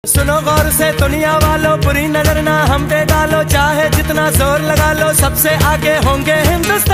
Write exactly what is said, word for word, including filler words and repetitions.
सुनो गौर से दुनिया वालों, बुरी नजर ना हम पे डालो, चाहे जितना जोर लगा लो सबसे आगे होंगे हिंदुस्तान।